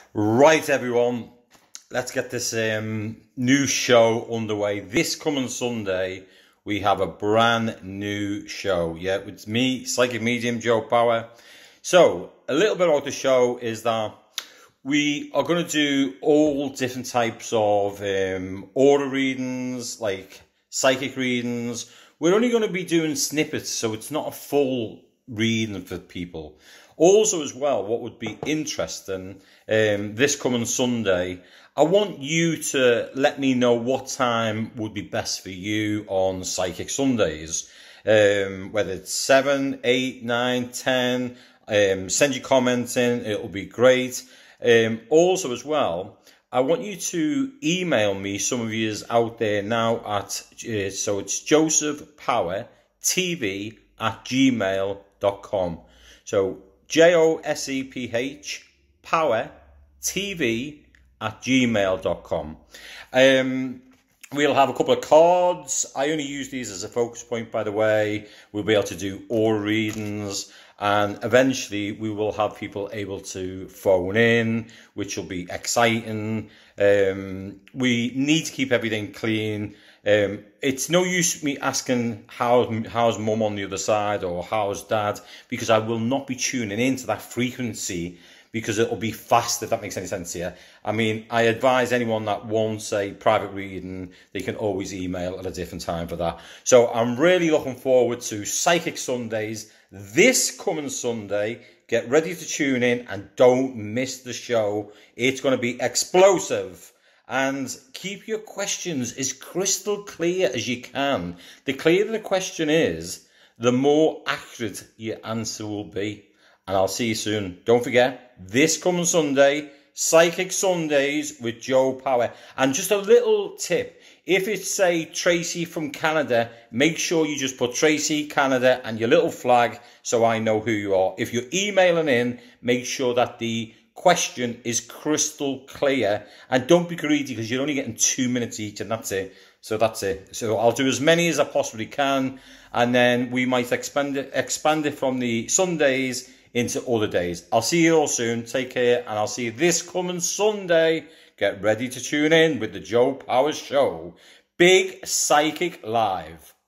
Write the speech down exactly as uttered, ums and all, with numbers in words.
Right, everyone, let's get this um, new show underway. This coming Sunday, we have a brand new show. Yeah, it's me, Psychic Medium, Joe Power. So, a little bit about the show is that we are going to do all different types of um, aura readings, like psychic readings. We're only going to be doing snippets, so it's not a full reading for people. Also, as well, what would be interesting, um, this coming Sunday, I want you to let me know what time would be best for you on Psychic Sundays. Um, whether it's seven, eight, nine, ten, um, send your comments in, it'll be great. Um, also, as well, I want you to email me, some of you out there now, at uh, so it's josephpowertv at gmail dot com. So, J O S E P H, power, T V, at gmail dot com. Um, we'll have a couple of cards. I only use these as a focus point, by the way. We'll be able to do aura readings, and eventually we will have people able to phone in, which will be exciting. Um, we need to keep everything clean. Um, it's no use me asking how, how's mum on the other side or how's dad, because I will not be tuning into that frequency, because it'll be fast, if that makes any sense here. I mean, I advise anyone that wants a private reading, they can always email at a different time for that. So I'm really looking forward to Psychic Sundays this coming Sunday. Get ready to tune in and don't miss the show. It's going to be explosive. And keep your questions as crystal clear as you can. The clearer the question is, the more accurate your answer will be. And I'll see you soon. Don't forget, this coming Sunday, Psychic Sundays with Joe Power. And just a little tip, if it's, say, Tracy from Canada, make sure you just put Tracy, Canada, and your little flag so I know who you are. If you're emailing in, make sure that the question is crystal clear, and don't be greedy, because you're only getting two minutes each, and that's it. So that's it. So I'll do as many as I possibly can, and then we might expand it, expand it from the Sundays into other days. I'll see you all soon. Take care, and I'll see you this coming Sunday. Get ready to tune in with the Joe Power Show. Big Psychic Live.